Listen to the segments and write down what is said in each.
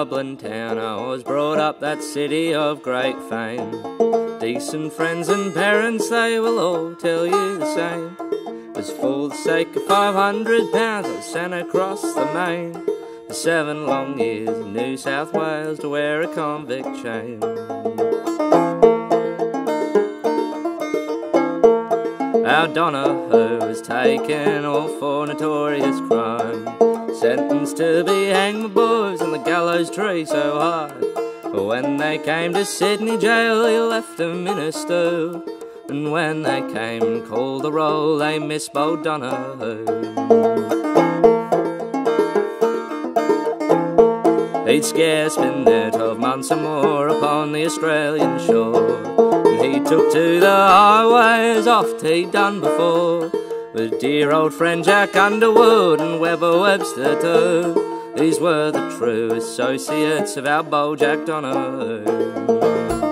Dublin town. I was brought up that city of great fame. Decent friends and parents, they will all tell you the same. It was for the sake of £500 I sent across the main for 7 long years in New South Wales to wear a convict chain. Our Donahue was taken all for notorious crime, sentenced to be hanged with boys on the gallows tree so high. But when they came to Sydney jail, he left them in a stew. And when they came and called the roll, they missed bold Donahue. He'd scarce been there 12 months or more upon the Australian shore, and he took to the highway as oft he'd done before, with dear old friend Jack Underwood and Webber Webster too. These were the true associates of our bold Jack Donahue.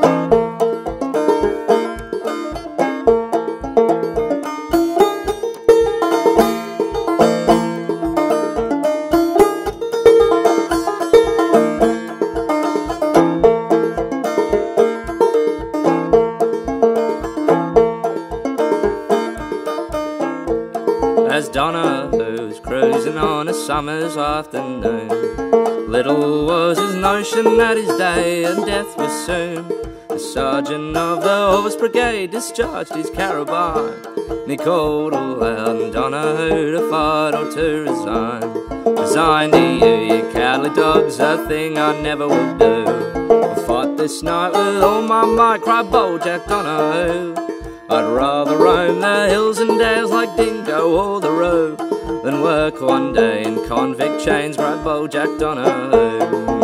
As Donahue was cruising on a summer's afternoon, little was his notion that his day and death was soon. The sergeant of the Horse Brigade discharged his carabine, and he called aloud on Donahue to fight or to resign. Resign to you, you cowardly dogs, a thing I never will do. I'll fight this night with all my might, cried bold Jack Donahue. I'd rather roam the hills and dales like Dingo or the Roe than work one day in convict chains, cried bold Jack Donahue.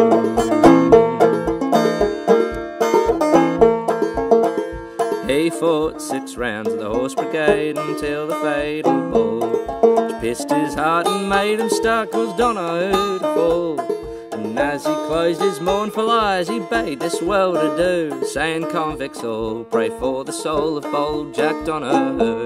He fought 6 rounds of the Horse Brigade until the fatal ball, which pierced his heart and made him stark, caused Donahue to fall. And as he closed his mournful eyes, he bade this well-to-do, saying, "Convicts all, pray for the soul of bold Jack Donahue."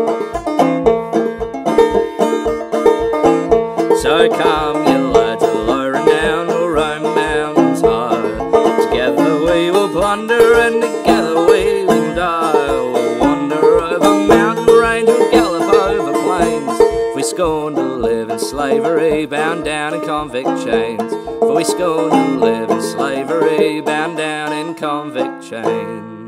So come, you lads of low renown, we'll roam the mountains high. Together we will plunder and together we will die. We'll wander over mountain range, we'll gallop over plains. If we scorn to live in slavery, bound down in convict chains. For we scorn to live in slavery, bound down in convict chains.